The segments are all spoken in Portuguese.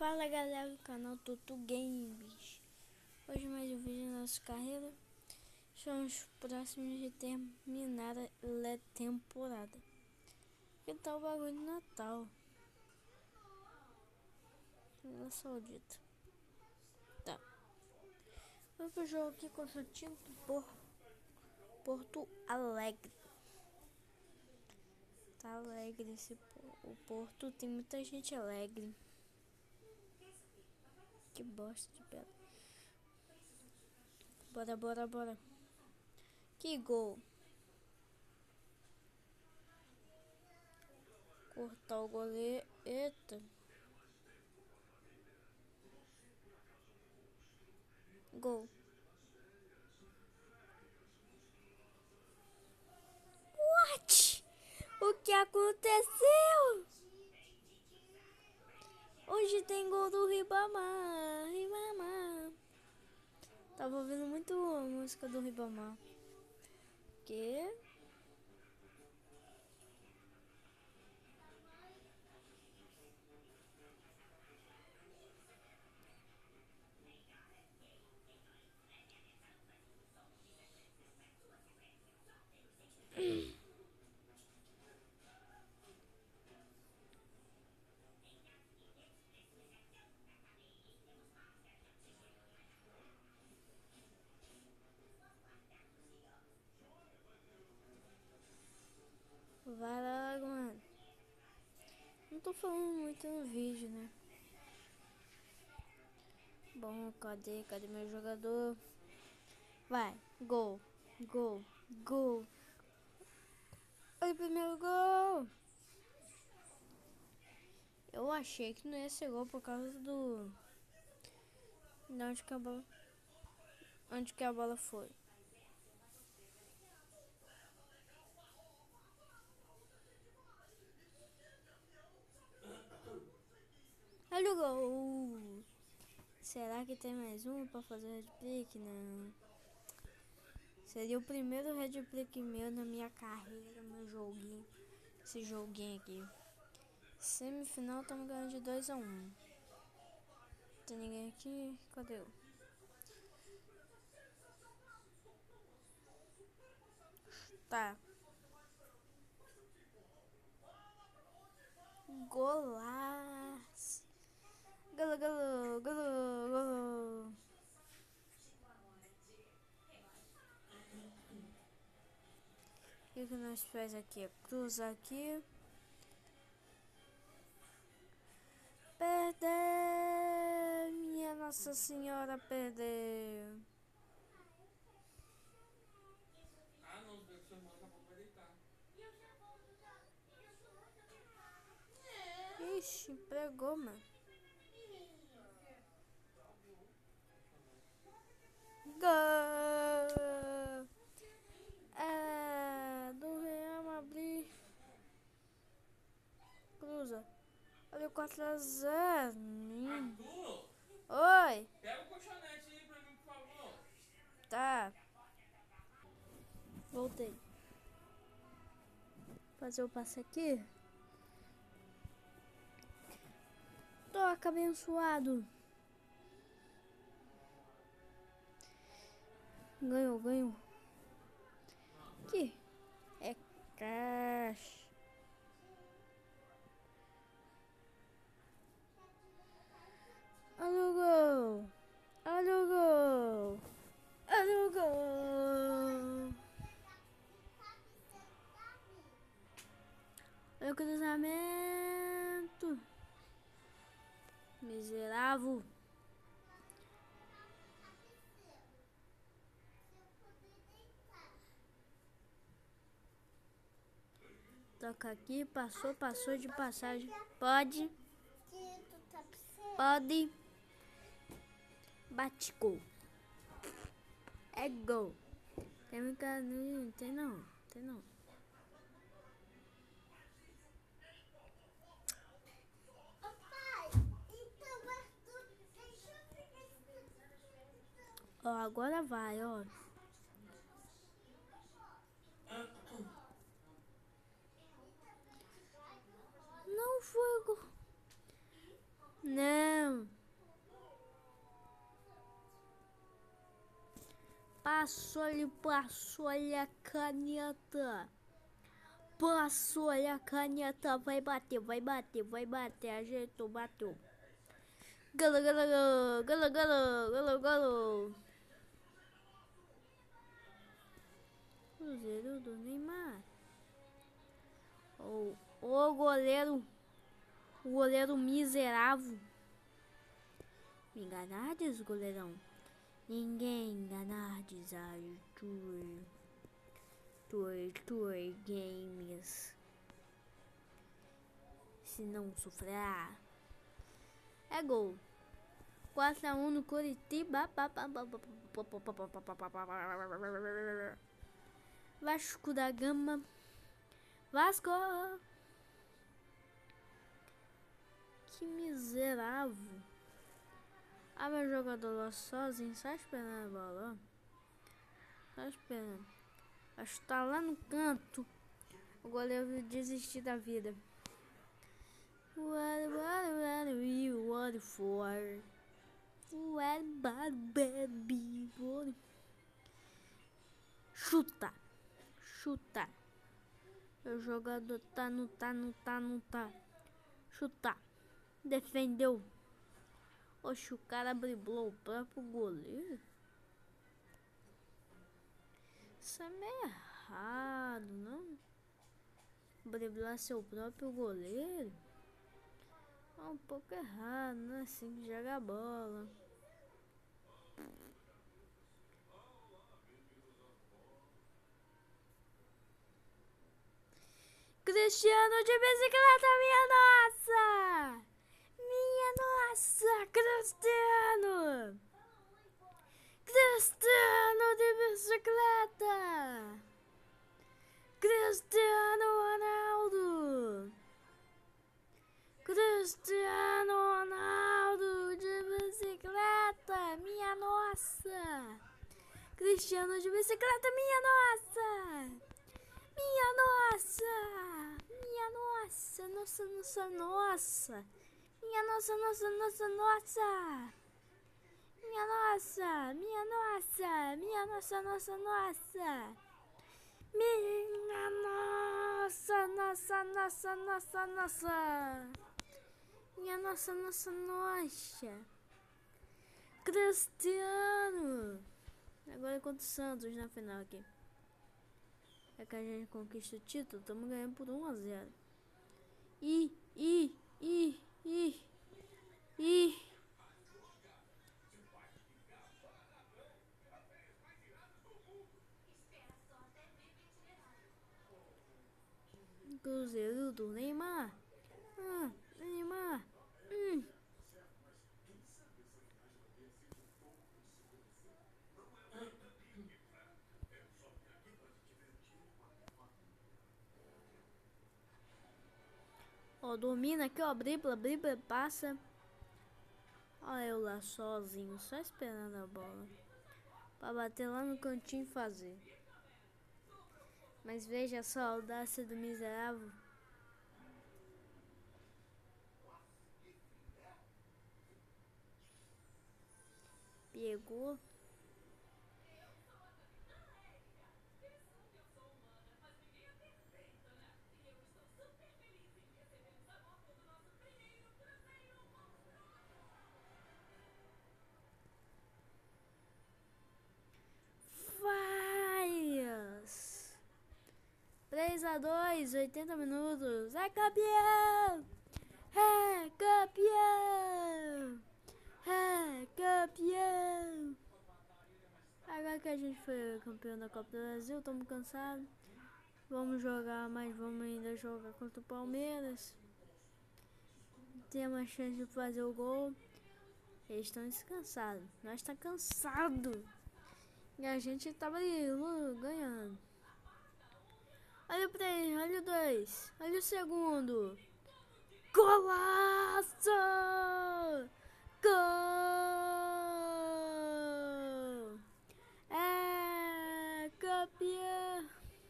Fala galera do canal Tutu Games. Hoje mais um vídeo da nossa carreira. Estamos próximos de terminar a temporada. Que tal o bagulho de Natal? Arábia Saudita. Tá. Vou pro jogo aqui contra o time do Porto Alegre. Tá alegre o Porto, tem muita gente alegre. Que bosta de pedra. Bora. Que gol. Cortar o goleiro. Eita. Gol. What? O que aconteceu? Hoje tem gol do Ribamar. Tava ouvindo muito a música do Ribamar. Que? Vai lá, mano. Não tô falando muito no vídeo, né? Bom, cadê meu jogador? Vai, gol. Olha o primeiro gol. Eu achei que não ia ser gol por causa do... De onde que a bola foi. Olha o gol. Será que tem mais um pra fazer o headpick? Não. Seria o primeiro headpick meu na minha carreira, meu joguinho. Esse joguinho aqui. Semifinal, estamos ganhando de 2-1. Tem ninguém aqui? Cadê eu? Tá. Golaço. Gol. O que nós faz aqui? Cruza aqui. Perdeu. Minha Nossa Senhora, perdeu. Não, se sua irmã daqui a pouco vai deitar. Ixi, pregou, mano. Gol! É, do Real Madrid. Cruza. Olha o 4-0. Arthur, Oi. pega o colchonete aí pra mim, por favor. Tá. Voltei. Fazer o passe aqui. Toca, abençoado. Ganhou. Aqui. É caixa. Olha o gol. Olha o cruzamento. Miserável. Toca aqui, passou de passagem. Pode. Bate gol. É gol. Tem não. Ó, agora vai, ó. Não foi gol. Não. passou-lhe a caneta. Passou-lhe a caneta. Vai bater, vai bater, vai bater. Ajeitou, bateu. Galo, galo, galo, galo, galo, galo, galo. Cruzeiro do Neymar. O goleiro miserável. Me enganardes, goleirão? Ninguém enganardes, Arthur. Arthur Games. Se não sofrer. É gol. 4-1 no Curitiba. Vasco da Gama. Vasco. Que miserável. Ah, meu jogador lá sozinho, só esperando a bola, ó. Só esperando. Acho que tá lá no canto. O goleiro desistir da vida. What you want for? What baby? Chuta. Chuta. O jogador tá. Chuta. Defendeu. Oxe, o cara driblou o próprio goleiro. Isso é meio errado, não? Driblar seu próprio goleiro? É um pouco errado, não é assim que joga a bola. Cristiano de bicicleta, minha nossa! Minha nossa, Cristiano! Cristiano de bicicleta! Cristiano Ronaldo! Cristiano Ronaldo de bicicleta, minha nossa! Cristiano de bicicleta, minha nossa! Minha nossa! Minha nossa! Nossa, nossa, nossa! Minha nossa, nossa, nossa, nossa! Minha nossa! Minha nossa! Minha nossa, nossa, nossa! Minha nossa! Nossa, nossa, nossa, nossa! Minha nossa, nossa, nossa! Cristiano! Agora contra o Santos na final aqui. É que a gente conquista o título, estamos ganhando por 1-0. Cruzeiro do Neymar. Neymar. Ó, domina aqui, ó, dribla, passa. Olha eu lá sozinho, só esperando a bola. Pra bater lá no cantinho e fazer. Mas veja só a audácia do miserável. Pegou. Faz 3-2, 80 minutos. É campeão! É campeão! É campeão! Agora que a gente foi campeão da Copa do Brasil, estamos cansados. Vamos jogar, mas vamos ainda jogar contra o Palmeiras. Tem uma chance de fazer o gol. Eles estão descansados. Nós estamos cansados. E a gente tava ganhando. Olha o 3, olha o 2, olha o segundo. Golaço! Gol! É campeão!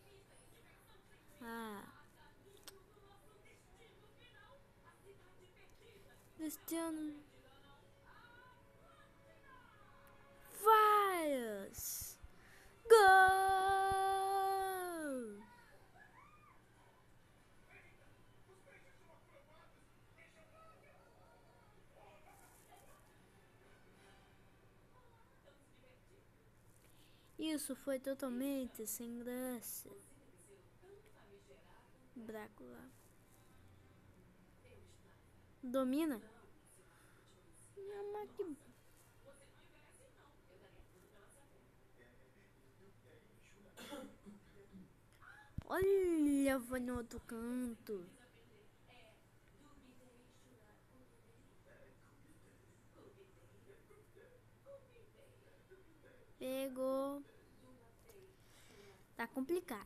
Cristiano Faz! Isso foi totalmente sem graça. Drácula. Domina? Não, mas que... Olha, foi no outro canto. Pegou. Tá complicado.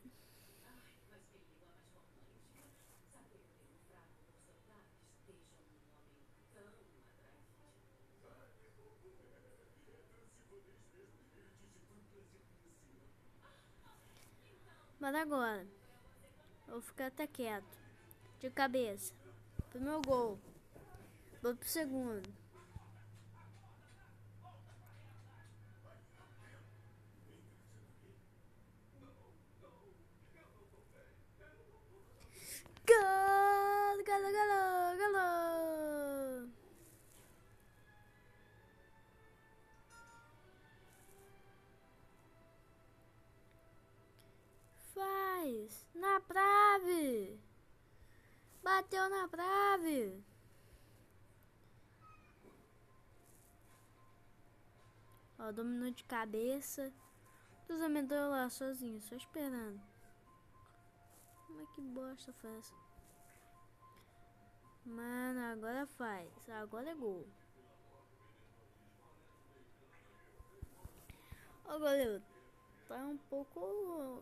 Mas agora, eu vou ficar até quieto. De cabeça. Pro meu gol. Vou pro segundo. Gol! Gol, gol, gol! Faz! Na trave! Bateu na trave! Ó, dominou de cabeça. Cruzamento lá sozinho, só esperando. Mas que bosta foi essa? Mano, agora faz. Agora é gol. Ó, goleiro. Tá um pouco...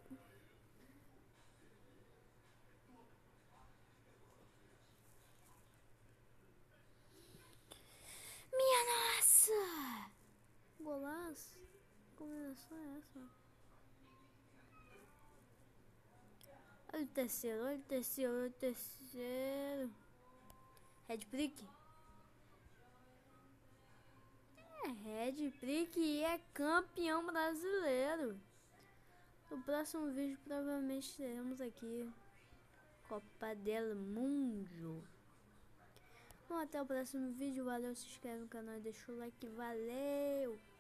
Minha nossa! Golaço. Combinação é essa? Olha o terceiro, olha o terceiro, olha o terceiro. Red Brick. Red Brick é campeão brasileiro. No próximo vídeo provavelmente teremos aqui Copa del Mundo. Bom, até o próximo vídeo. Valeu, se inscreve no canal e deixa o like. Valeu!